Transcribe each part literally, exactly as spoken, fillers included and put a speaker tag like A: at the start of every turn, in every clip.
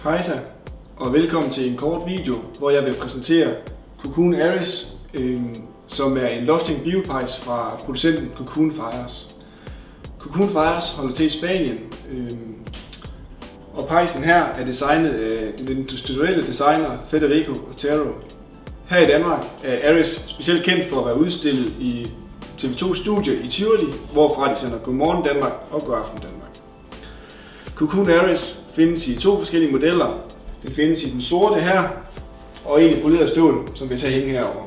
A: Hejsa, og velkommen til en kort video, hvor jeg vil præsentere Cocoon Aeris, øh, som er en Lofthængt biopejs fra producenten Cocoon Aeris. Cocoon Aeris holder til i Spanien, øh, og pejsen her er designet af den industrielle designer Federico Otero. Her i Danmark er Aeris specielt kendt for at være udstillet i T V to studie i Tivoli, hvorfra de sender Go Morgen Danmark og Go Aften Danmark. Cocoon Aeris findes i to forskellige modeller. Den findes i den sorte her, og en i poleret stål, som vil tage hænge herover.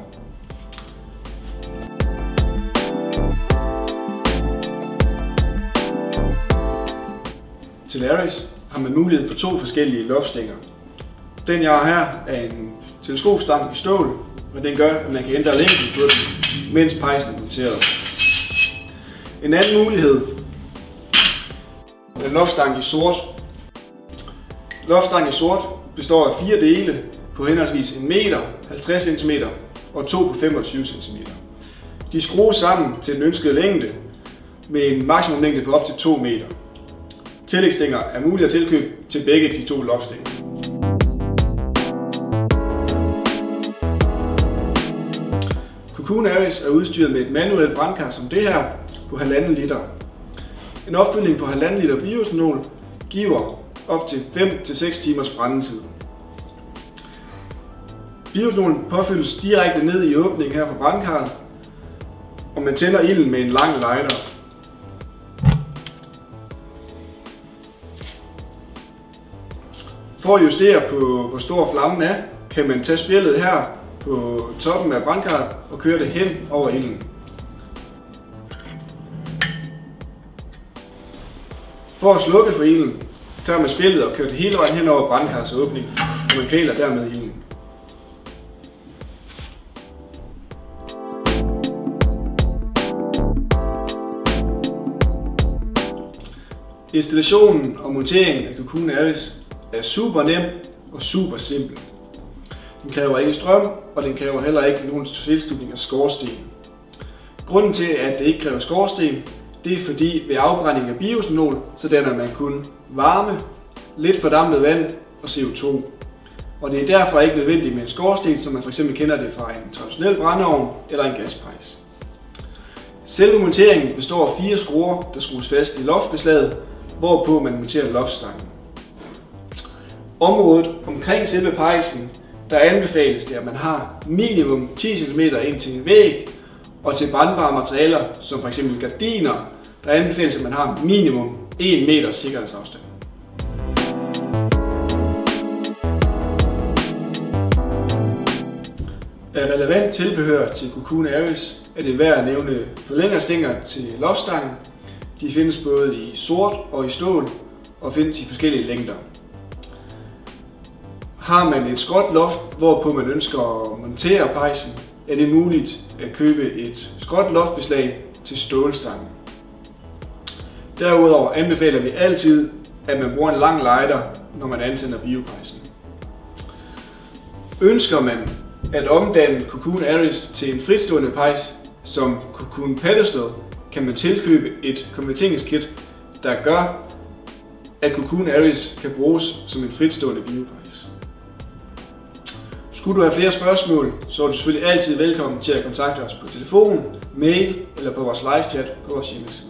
A: Til Aeris har man mulighed for to forskellige loftstænger. Den jeg har her er en teleskopstang i stål, og den gør, at man kan ændre længden på den, mens pejsen er monteret. En anden mulighed er en loftstang i sort. Loftstang i sort består af fire dele på henholdsvis en meter, halvtreds centimeter og to på femogtyve centimeter. De skrues sammen til den ønskede længde med en maksimum længde på op til to meter. Tillægsstænger er muligt at tilkøbe til begge de to loftstænger. Cocoon Aeris er udstyret med et manuelt brandkar som det her på halvanden liter. En opfyldning på halvanden liter bioethanol giver op til fem til seks timers brændetid. Bioethanolen påfyldes direkte ned i åbningen her på brandkarret, og man tænder ilden med en lang lighter. For at justere på, hvor stor flammen er, kan man tage spjældet her på toppen af brandkarret og køre det hen over ilden. For at slukke for ilden, tager man spjældet og kører det hele vejen hen over brandkarrets åbning, og man kvæler dermed ilden. Installationen og monteringen af Cocoon Aeris er super nem og super simpel. Den kræver ikke strøm, og den kræver heller ikke nogen tilslutning af skorsten. Grunden til, at det ikke kræver skorsten, det er fordi ved afbrænding af bioethanol, så danner man kun varme, lidt fordampet vand og C O to. Og det er derfor ikke nødvendigt med en skorsten, som man fx kender det fra en traditionel brændeovn eller en gaspejs. Selve monteringen består af fire skruer, der skrues fast i loftbeslaget, hvorpå man monterer loftstangen. Området omkring selve pejsen, der anbefales det, at man har minimum ti centimeter ind til en væg, og til brændbare materialer, som fx gardiner, der anbefales, at man har minimum en meters sikkerhedsafstand. Af relevant tilbehør til Cocoon Aeris er det værd at nævne forlængerstænger til loftstangen. De findes både i sort og i stål og findes i forskellige længder. Har man et skråt loft, hvorpå man ønsker at montere pejsen, er det muligt at købe et skråt loftbeslag til stålstangen. Derudover anbefaler vi altid, at man bruger en lang lighter, når man antænder biopejsen. Ønsker man at omdanne Cocoon Aeris til en fritstående pejs som Cocoon Pedestal, kan man tilkøbe et konverteringskit, der gør, at Cocoon Aeris kan bruges som en fritstående biopejs. Skulle du have flere spørgsmål, så er du selvfølgelig altid velkommen til at kontakte os på telefon, mail eller på vores live chat på vores hjemmeside.